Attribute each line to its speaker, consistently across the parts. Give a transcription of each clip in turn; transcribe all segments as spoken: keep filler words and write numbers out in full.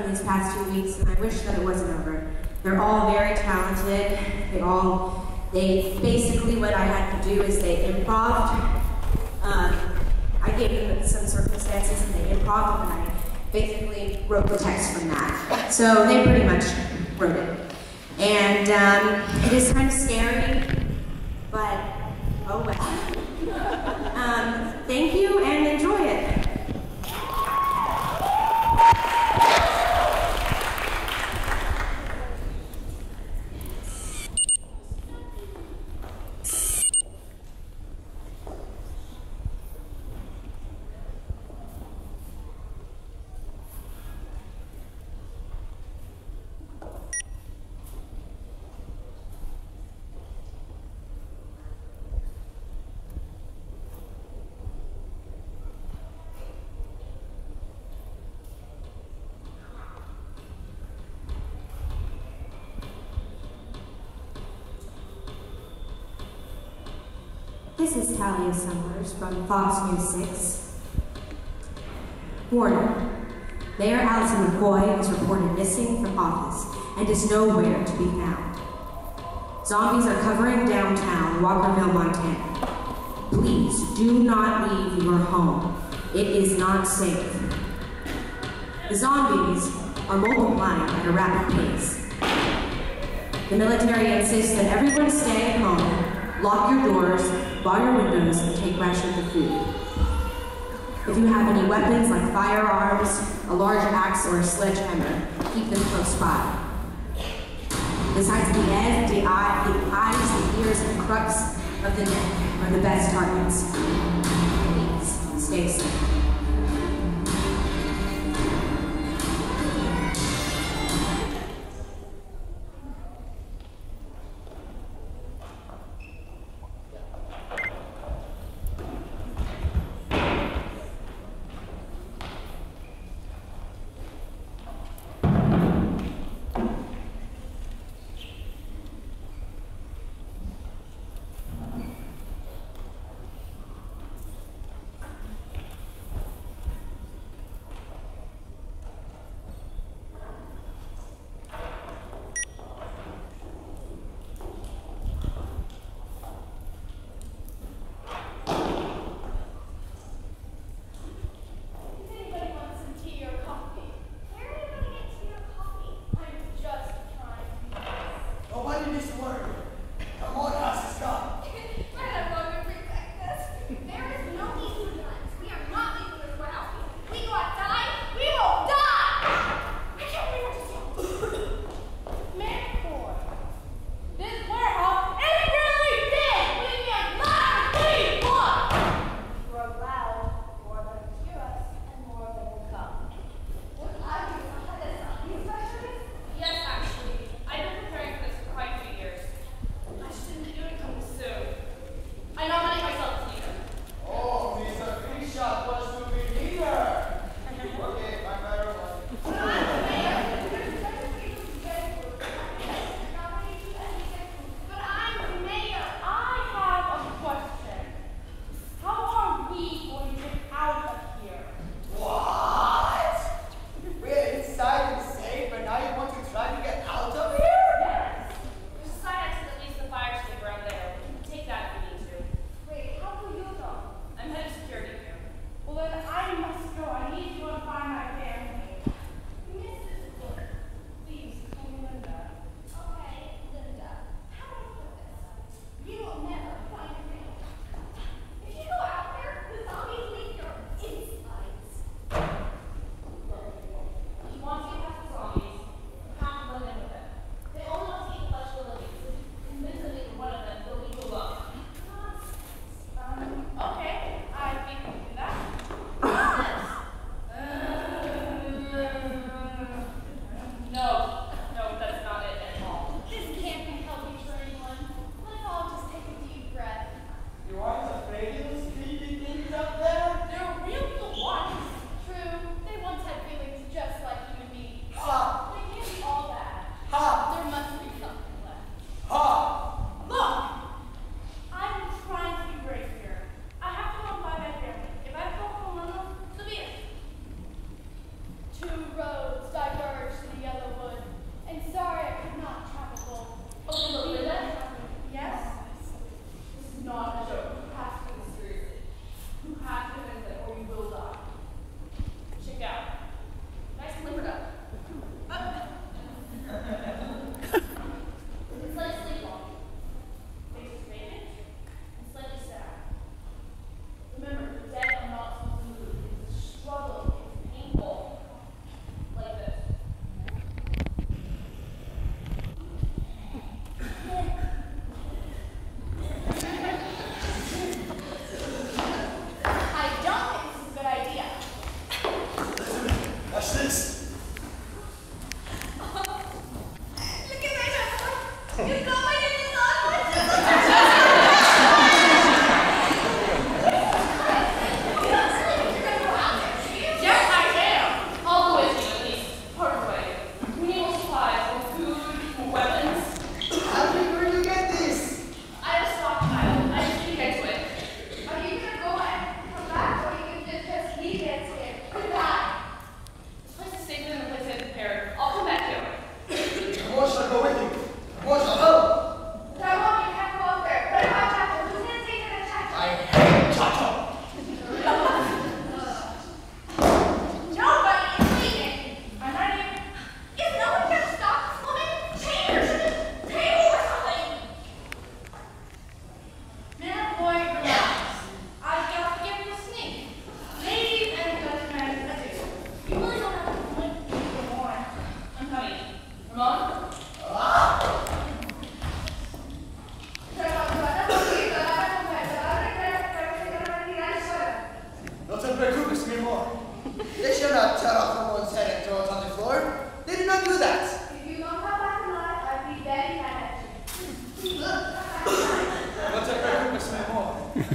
Speaker 1: in these past two weeks, and I wish that it wasn't over. They're all very talented. They all, they basically what I had to do is they improv'd. Um, I gave them some circumstances and they improv'd, and I basically wrote the text from that. So they pretty much wrote it. And um, it is kind of scary, but oh well. Um, thank you and enjoy it. This is Talia Summers from Fox News six. Warning. Mayor Allison McCoy is reported missing from office and is nowhere to be found. Zombies are covering downtown Walkerville, Montana. Please do not leave your home. It is not safe. The zombies are multiplying at a rapid pace. The military insists that everyone stay at home, lock your doors, bar your windows, and take rations of food. If you have any weapons like firearms, a large axe, or a sledgehammer, keep them close by. Besides the head, the eye, the eyes, the ears, and crux of the neck are the best targets. Please stay safe.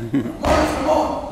Speaker 2: Come on, come on.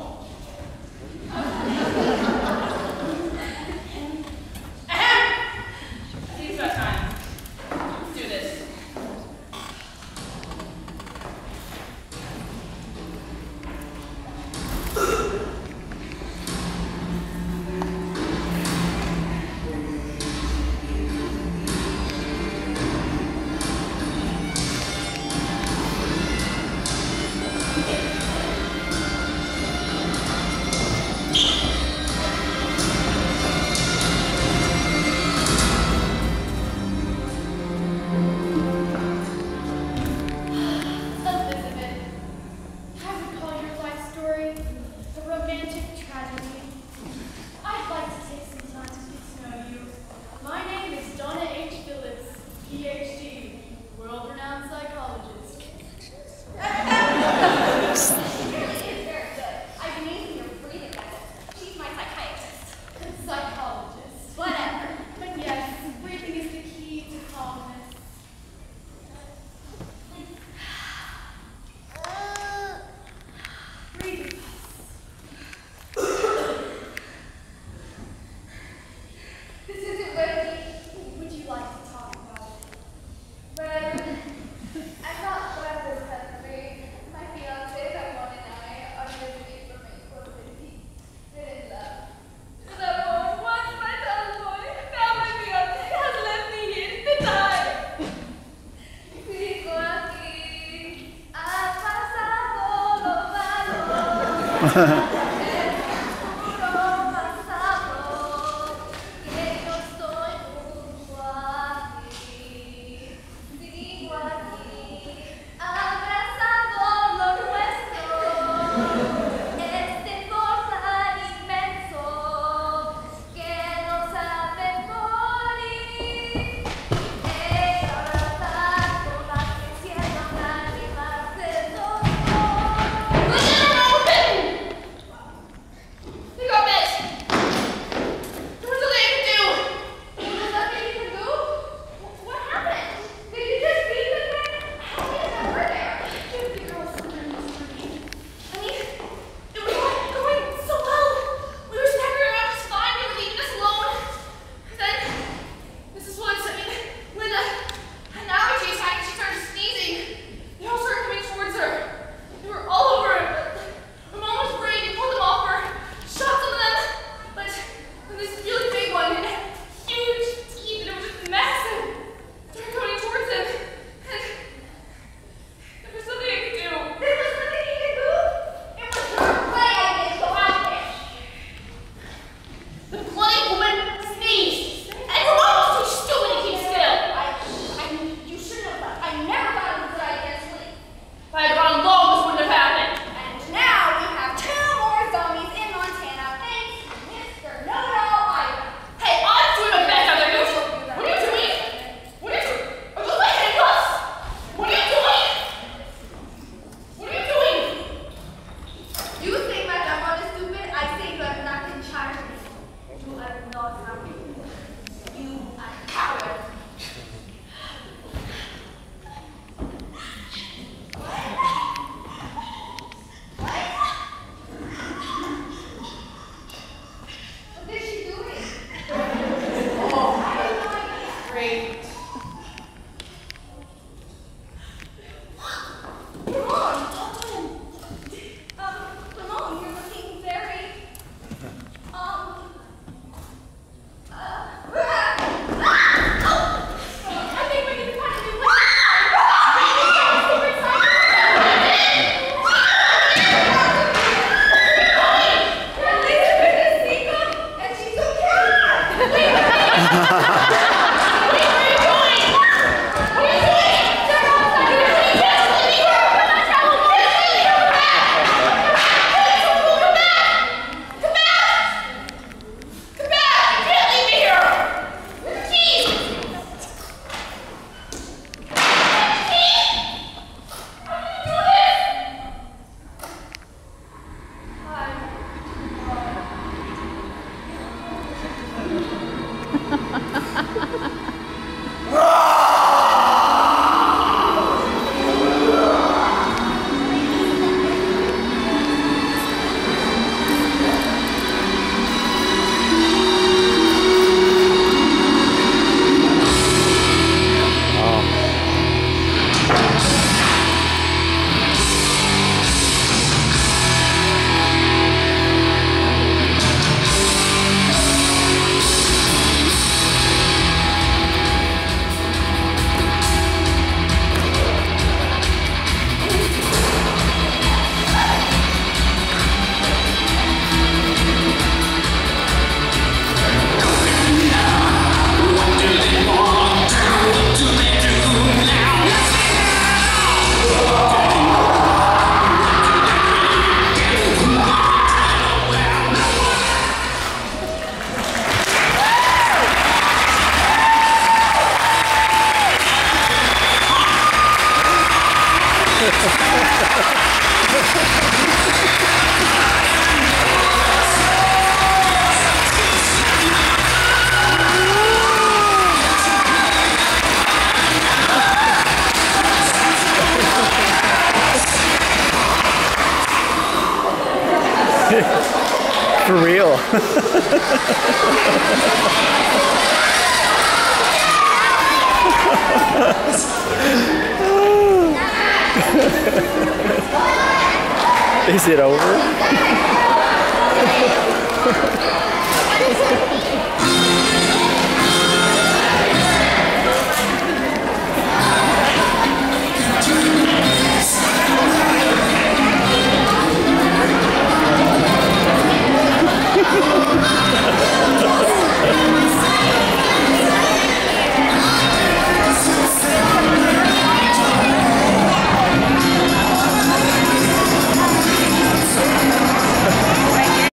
Speaker 3: Ha ha ha ha.
Speaker 2: For real. Is it over?